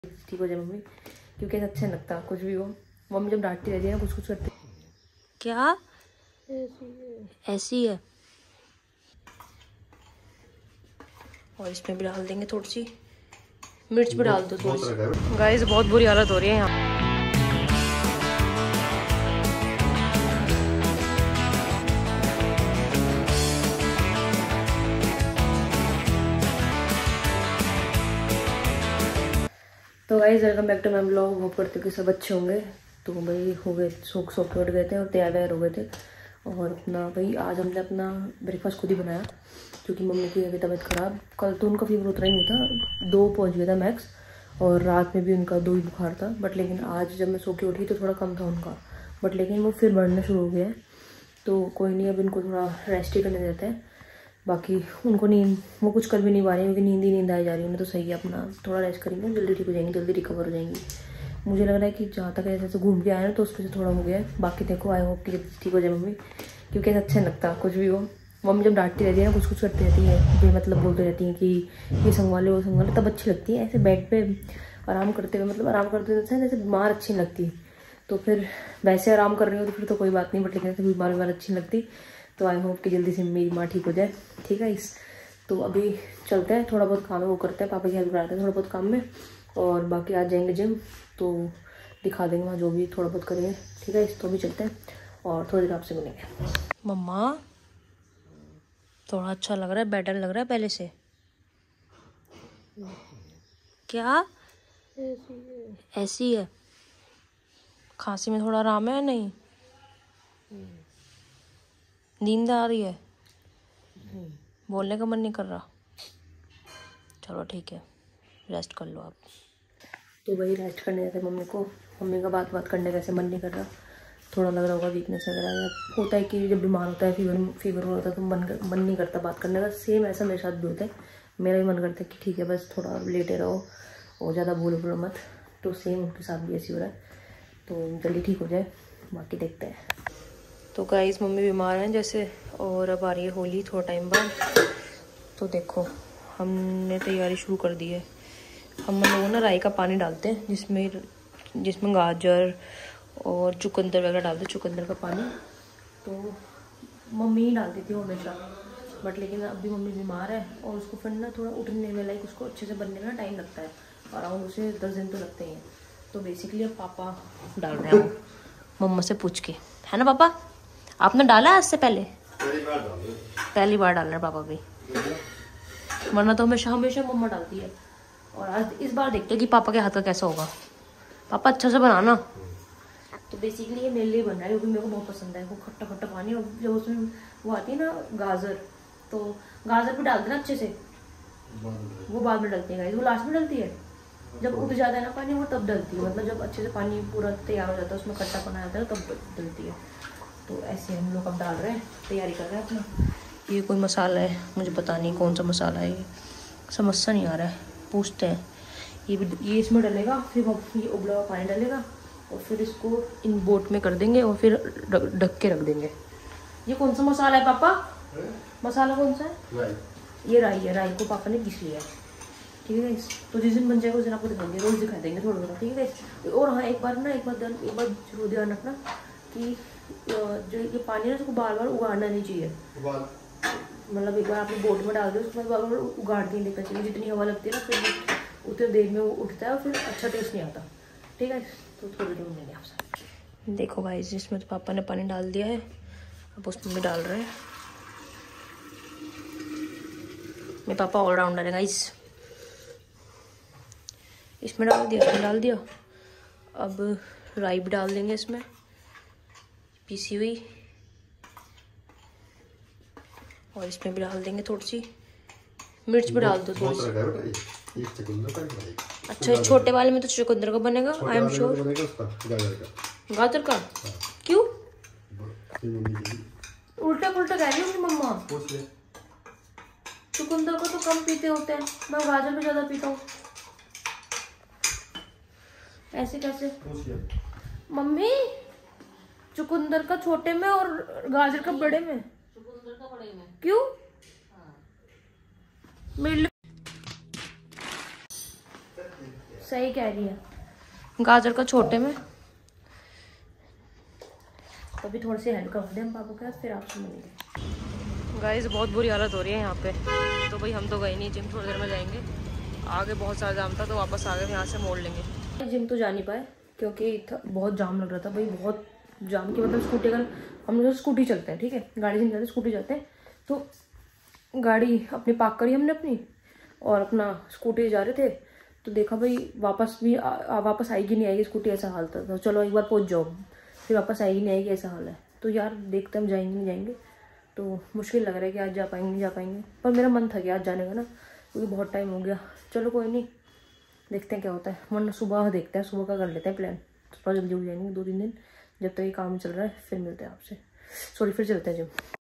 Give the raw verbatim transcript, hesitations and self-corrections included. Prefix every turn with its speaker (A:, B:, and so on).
A: ठीक हो जाए मम्मी, क्योंकि अच्छा नहीं लगता कुछ भी हो। मम्मी जब डांटती रहती है ना कुछ कुछ करती। क्या ऐसी है? और इसमें भी डाल देंगे थोड़ी सी मिर्च भी डाल दो थोड़ी सी। गाइस बहुत बुरी हालत हो रही है यहाँ। तो guys welcome back to my blog. Hope करते कि सब अच्छे होंगे। तो भाई हो गए सो सो के उठ गए थे और तैयार वैयार हो गए थे। और अपना भाई आज हमने अपना ब्रेकफास्ट खुद ही बनाया, क्योंकि मम्मी की अभी तबीयत ख़राब। कल तो उनका फीवर उतना ही नहीं था, दो पहुंच गया था मैक्स, और रात में भी उनका दो ही बुखार था। बट लेकिन आज जब मैं सो के उठी तो थोड़ा कम था उनका, बट लेकिन वो फिर बढ़ना शुरू हो गया है। तो कोई नहीं, अब इनको थोड़ा रेस्ट ही करने देते हैं। बाकी उनको नींद वो कुछ कर भी नहीं पा रही क्योंकि नींद ही नींद आई जा रही है उन्हें। तो सही है, अपना थोड़ा रेस्ट करेंगे, जल्दी ठीक हो जाएंगी, जल्दी रिकवर हो जाएंगी। मुझे लग रहा है कि जहाँ तक ऐसे घूम के आए ना तो उसके से थोड़ा हो गया है। बाकी देखो आई होप कि ठीक हो जाए मम्मी, क्योंकि ऐसा अच्छा नहीं लगता कुछ भी हो। मम्मी जब डांटती रहती है ना कुछ कुछ करती रहती है, बे मतलब बोलती रहती हैं कि ये संभाले वो संभाले, तब अच्छी लगती है। ऐसे बेड पे आराम करते हुए, मतलब आराम करते हुए जैसे बीमार अच्छी नहीं लगती। तो फिर वैसे आराम कर रही हो तो फिर तो कोई बात नहीं, बट लेकिन ऐसे बीमार बीमार अच्छी नहीं लगती। तो आई होप कि जल्दी से मेरी माँ ठीक हो जाए। ठीक है इस तो अभी चलते हैं, थोड़ा बहुत काम है वो करते हैं, पापा की हेल्प कराते हैं थोड़ा बहुत काम में। और बाकी आज जाएंगे जिम, तो दिखा देंगे वहाँ जो भी थोड़ा बहुत करेंगे। ठीक है इस तो भी चलते हैं और थोड़ी देर आपसे मिलेंगे। मम्मा थोड़ा अच्छा लग रहा है, बेटर लग रहा है पहले से। क्या ऐसी है? खांसी में थोड़ा आराम है या नहीं? नींद आ रही है? बोलने का मन नहीं कर रहा? चलो ठीक है, रेस्ट कर लो आप। तो वही रेस्ट करने जाते मम्मी को। मम्मी का बात बात करने का ऐसे मन नहीं कर रहा, थोड़ा लग रहा होगा वीकनेस वगैरह, या होता है कि जब बीमार होता है फीवर फीवर हो रहा था तो मन कर, मन नहीं करता बात करने का। सेम ऐसा मेरे साथ भी होता है, मेरा भी मन करता है कि ठीक है बस थोड़ा लेटे रहो और ज़्यादा बोलो बोलो मत। तो सेम उनके साथ भी ऐसी हो रहा है, तो जल्दी ठीक हो जाए, बाकी देखते हैं। तो गाइस मम्मी बीमार हैं जैसे, और अब आ रही है होली थोड़ा टाइम बाद। तो देखो हमने तैयारी शुरू कर दी है। हम लोग ना राई का पानी डालते हैं जिसमें जिसमें गाजर और चुकंदर वगैरह डालते हैं, चुकंदर का पानी। तो मम्मी ही डालती थी हमेशा, बट लेकिन अभी मम्मी बीमार है और उसको फिर ना थोड़ा उठने में लाइक उसको अच्छे से बनने में ना टाइम लगता है, अराउंड उसे दस दिन तो लगते ही हैं। तो बेसिकली अब पापा डाल रहे हैं मम्मा से पूछ के, है ना पापा? आपने डाला आज से पहले? पहली बार डाल रहे पहली बार डाल रहे हैं पापा भी, वरना तो हमेशा हमेशा मम्मा डालती है। और आज इस बार देखते हैं कि पापा के हाथ का कैसा होगा। पापा अच्छा से बनाना। तो बेसिकली ये मेरे लिए बन रहा है क्योंकि मेरे को बहुत पसंद है वो खट्टा खट्टा पानी। और जब उसमें वो आती है ना गाजर, तो गाजर भी डाल देना अच्छे से, वो बाद में डलती है, वो लास्ट में डलती है जब उठ जाता है ना पानी, वो तब डलती है। मतलब जब अच्छे से पानी पूरा तैयार हो जाता है, उसमें खट्टा पाना आता है तब डलती है। तो ऐसे हम लोग अब डाल रहे हैं, तैयारी कर रहे हैं अपना। ये कोई मसाला है, मुझे पता नहीं कौन सा मसाला है, ये समझ सा नहीं आ रहा है, पूछते हैं। ये भी ये इसमें डलेगा, फिर ये उबला हुआ पानी डलेगा और फिर इसको इन बोट में कर देंगे और फिर ढक के रख देंगे। ये कौन सा मसाला है पापा? है? मसाला कौन सा है? ये राई है, राई को पापा ने घिस लिया है। ठीक है, तो जिस दिन बन जाएगा उस दिन आपको दिखाएंगे, रोज दिखा देंगे थोड़ा थोड़ा। ठीक है। और हाँ एक बार ना एक बार एक बार जरूर ध्यान रखना कि जो ये पानी है उसको बार बार उगाड़ना नहीं चाहिए। मतलब एक बार आपने बोट में डाल दिया उसके बाद बार बार उगाड़ के देखना चाहिए। जितनी हवा लगती है ना फिर उतने देर में वो उठता है और फिर अच्छा टेस्ट नहीं आता। ठीक है, तो थोड़ी देर मिलेंगे आपसे। देखो भाई जिसमें तो पापा ने पानी डाल दिया है, अब उसमें भी डाल रहे हैं। मेरे पापा ऑलराउंडर है गाइस। इसमें डाल दिया, इसमें डाल दिया। अब राई भी डाल देंगे इसमें, पीसी हुई, और इसमें भी डाल देंगे थोड़ी सी मिर्च भी डाल दो थोड़ी सी। अच्छा इस छोटे वाले में तो चुकंदर का बनेगा, आई एम श्योर। गाजर का? क्यों उल्टा पुल्टा कह रही हूँ मम्मा? चुकंदर को तो कम पीते होते हैं, मैं गाजर में ज्यादा पीता हूँ। ऐसे कैसे मम्मी? चुकंदर का छोटे में और गाजर का बड़े में? चुकंदर का बड़े में। क्यों? मेरे सही कह रही है, गाजर का छोटे में। तो अभी थोड़ी सी हेल्प करवा दें हम पापा के साथ, फिर आपसे मिलेंगे। गाइस बहुत बुरी हालत हो रही है यहाँ पे। तो भाई हम तो गए नहीं जिम, थोड़ी देर में जाएंगे। आगे बहुत सारा जाम था तो वापस आ गए, यहाँ से मोड़ लेंगे। जिम तो जा नहीं पाए क्योंकि बहुत जाम लग रहा था भाई, बहुत जाम की मतलब स्कूटी, अगर हम लोग स्कूटी चलते हैं, ठीक है, गाड़ी से नहीं जाते, स्कूटी जाते हैं, तो गाड़ी अपनी पार्क करी हमने अपनी और अपना स्कूटी जा रहे थे, तो देखा भाई वापस भी आ, आ, वापस आएगी नहीं आएगी स्कूटी, ऐसा हाल था। तो चलो एक बार पहुंच जाओ, फिर वापस आएगी नहीं आएगी, ऐसा हाल है। तो यार देखते हम जाएंगे नहीं जाएंगे, तो मुश्किल लग रहा है कि आज जा पाएंगे नहीं जा पाएंगे, पर मेरा मन था कि आज जाने का ना, क्योंकि बहुत टाइम हो गया। चलो कोई नहीं, देखते हैं क्या होता है, वरना सुबह देखते हैं, सुबह का कर लेते हैं प्लान, थोड़ा जल्दी हो जाएंगे दो तीन दिन, जब तक ये काम चल रहा है। फिर मिलते हैं आपसे, सॉरी फिर चलते हैं जिम।